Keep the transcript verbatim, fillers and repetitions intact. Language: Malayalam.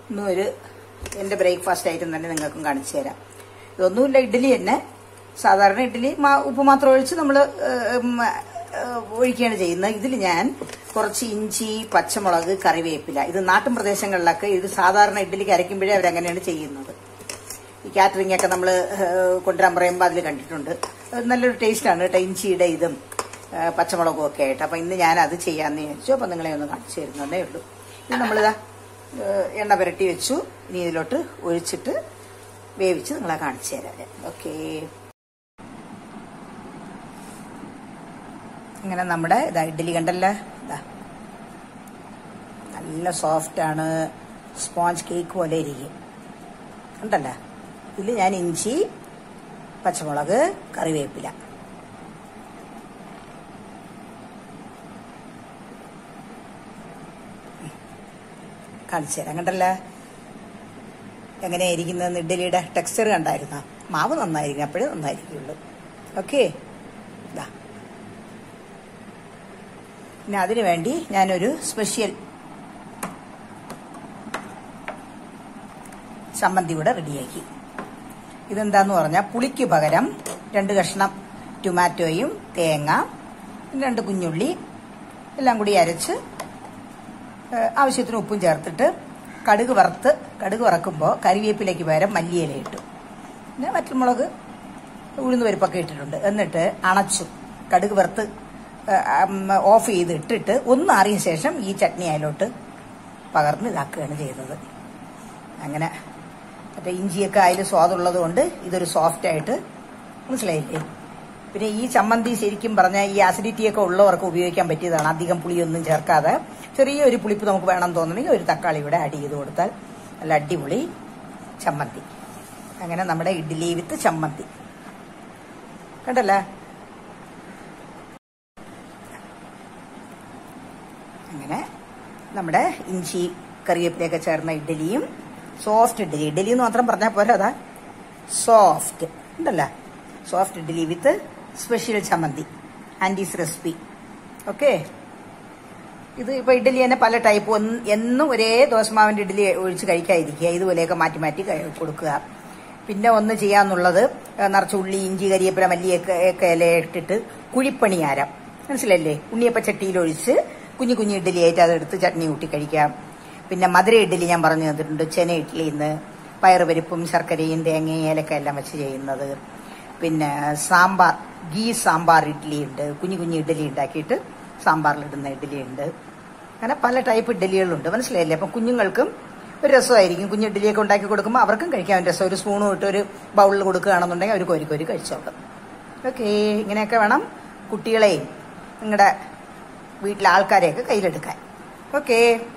ഇന്നും ഒരു എൻ്റെ ബ്രേക്ക്ഫാസ്റ്റ് ആയിട്ടും തന്നെ നിങ്ങൾക്കും കാണിച്ചു തരാം. ഇതൊന്നുമില്ല, ഇഡ്ഡലി തന്നെ. സാധാരണ ഇഡ്ഡലി ഉപ്പ് മാത്രം ഒഴിച്ച് നമ്മൾ ഒഴിക്കുകയാണ് ചെയ്യുന്നത്. ഇതിൽ ഞാൻ കുറച്ച് ഇഞ്ചി, പച്ചമുളക്, കറിവേപ്പില, ഇത് നാട്ടിൻ പ്രദേശങ്ങളിലൊക്കെ ഇത് സാധാരണ ഇഡ്ഡലിക്ക് അരയ്ക്കുമ്പോഴേ അവരങ്ങനെയാണ് ചെയ്യുന്നത്. ഈ കാറ്ററിംഗ് ഒക്കെ നമ്മൾ കൊണ്ടുവരാൻ പറയുമ്പോൾ അതിൽ കണ്ടിട്ടുണ്ട്. നല്ലൊരു ടേസ്റ്റാണ് കേട്ടോ, ഇഞ്ചിയുടെ ഇതും പച്ചമുളകും ഒക്കെ ആയിട്ട്. അപ്പം ഇന്ന് ഞാൻ അത് ചെയ്യാമെന്ന് വിചാരിച്ചു. അപ്പം നിങ്ങളെ ഒന്ന് കാണിച്ചു തരുന്നതേ ഉള്ളൂ. ഇത് നമ്മളിതാ എണ്ണ പുരട്ടി വെച്ചു. ഇനി ഇതിലോട്ട് ഒഴിച്ചിട്ട് വേവിച്ച് നിങ്ങളെ കാണിച്ചു തരാം. ഓക്കേ, ഇങ്ങനെ നമ്മുടെ ഇതാ ഇഡ്ഡലി കണ്ടല്ലോ, ഇതാ നല്ല സോഫ്റ്റാണ്, സ്പോഞ്ച് കേക്ക് പോലെ ഇരിക്കും കണ്ടല്ലോ. ഇതിൽ ഞാൻ ഇഞ്ചി, പച്ചമുളക്, കറിവേപ്പില, കാണിച്ചു തരാം. കണ്ടല്ലോ എങ്ങനെയായിരിക്കുന്നതെന്ന്. ഇഡ്ഡലിയുടെ ടെക്സ്ചർ കണ്ടായിരുന്നോ? മാവ് നന്നായിരിക്കും, അപ്പോഴേ നന്നായിരിക്കുള്ളൂ. ഓക്കെ, ഇതാ പിന്നെ അതിനു വേണ്ടി ഞാനൊരു സ്പെഷ്യൽ ചമ്മന്തി കൂടെ റെഡിയാക്കി. ഇതെന്താന്ന് പറഞ്ഞാൽ പുളിക്ക് പകരം രണ്ട് കഷ്ണം ടൊമാറ്റോയും തേങ്ങ, രണ്ട് കുഞ്ഞുള്ളി എല്ലാം കൂടി അരച്ച് ആവശ്യത്തിന് ഉപ്പും ചേർത്തിട്ട് കടുക് വറുത്ത് കടുക് വറക്കുമ്പോൾ കരിവേപ്പിലേക്ക് പകരം മല്ലിയില ഇട്ടു. പിന്നെ വറ്റൽമുളക്, ഉഴുന്ന് പരിപ്പൊക്കെ ഇട്ടിട്ടുണ്ട്. എന്നിട്ട് അണച്ചു കടുക് വറുത്ത് ഓഫ് ചെയ്ത് ഇട്ടിട്ട് ഒന്ന് ആറിയ ശേഷം ഈ ചട്നി അതിലോട്ട് പകർന്ന് ഇതാക്കുകയാണ് ചെയ്യുന്നത്. അങ്ങനെ മറ്റേ ഇഞ്ചിയൊക്കെ അതിൽ സ്വാദുള്ളത് കൊണ്ട് ഇതൊരു സോഫ്റ്റ് ആയിട്ട്, മനസ്സിലായില്ലേ? പിന്നെ ഈ ചമ്മന്തി ശരിക്കും പറഞ്ഞാൽ ഈ ആസിഡിറ്റിയൊക്കെ ഉള്ളവർക്ക് ഉപയോഗിക്കാൻ പറ്റിയതാണ്. അധികം പുളിയൊന്നും ചേർക്കാതെ ചെറിയൊരു പുളിപ്പ് നമുക്ക് വേണം തോന്നണമെങ്കിൽ ഒരു തക്കാളി ഇവിടെ ആഡ് ചെയ്ത് കൊടുത്താൽ നല്ല അടിപൊളി ചമ്മന്തി. അങ്ങനെ നമ്മുടെ ഇഡ്ഡലി വിത്ത് ചമ്മന്തി കണ്ടല്ലേ. അങ്ങനെ നമ്മുടെ ഇഞ്ചി കറിവേപ്പിലയൊക്കെ ചേർന്ന ഇഡ്ഡലിയും, സോഫ്റ്റ് ഇഡ്ഡലി, ഇഡ്ഡലി എന്ന് മാത്രം പറഞ്ഞാൽ പോരാ, അതാ സോഫ്റ്റ് ഉണ്ടല്ലോ, soft idli with special chammanthi, aunty's recipe. Okay, ഇത് ഇപ്പോൾ ഇഡ്ഡലി തന്നെ പല ടൈപ്പ്, എന്നും ഒരേ ദോശമാവിൻ്റെ ഇഡ്ഡലി ഒഴിച്ച് കഴിക്കാതിരിക്കുക, ഇതുപോലെയൊക്കെ മാറ്റി മാറ്റി കൊടുക്കുക. പിന്നെ ഒന്ന് ചെയ്യാന്നുള്ളത് നിറച്ച് ഉള്ളി, ഇഞ്ചി, കരിയേപ്പില, മല്ലിയൊക്കെ ഒക്കെ ഇല ഇട്ടിട്ട് കുഴിപ്പണിയാരം, മനസ്സിലല്ലേ, ഉണ്ണിയപ്പ ചട്ടിയിൽ ഒഴിച്ച് കുഞ്ഞു കുഞ്ഞു ഇഡ്ഡലി ആയിട്ട് അതെടുത്ത് ചട്നി കൂട്ടി കഴിക്കാം. പിന്നെ മധുര ഇഡ്ഡലി ഞാൻ പറഞ്ഞു തന്നിട്ടുണ്ട്, ചെന ഇഡ്ഡലി ഇന്ന് പയറുപരിപ്പും ശർക്കരയും തേങ്ങയും ഏലക്ക എല്ലാം വെച്ച് ചെയ്യുന്നത്. പിന്നെ സാമ്പാർ, ഗീ സാമ്പാർ ഇഡ്ഡലി ഉണ്ട്, കുഞ്ഞു കുഞ്ഞു ഇഡ്ഡലി ഉണ്ടാക്കിയിട്ട് സാമ്പാറിലിടുന്ന ഇഡ്ഡലി ഉണ്ട്. അങ്ങനെ പല ടൈപ്പ് ഇഡ്ഡലികളുണ്ട്, മനസ്സിലായില്ലേ? അപ്പം കുഞ്ഞുങ്ങൾക്കും ഒരു രസമായിരിക്കും, കുഞ്ഞു ഇഡ്ഡലിയൊക്കെ ഉണ്ടാക്കി കൊടുക്കുമ്പോൾ അവർക്കും കഴിക്കാൻ രസം. ഒരു സ്പൂണും ഇട്ട് ഒരു ബൗളിൽ കൊടുക്കുകയാണെന്നുണ്ടെങ്കിൽ അവർ കോരി കോരി കഴിച്ചോളും. ഓക്കെ, ഇങ്ങനെയൊക്കെ വേണം കുട്ടികളെയും നിങ്ങളുടെ വീട്ടിലെ ആൾക്കാരെയൊക്കെ കയ്യിലെടുക്കാൻ. ഓക്കെ.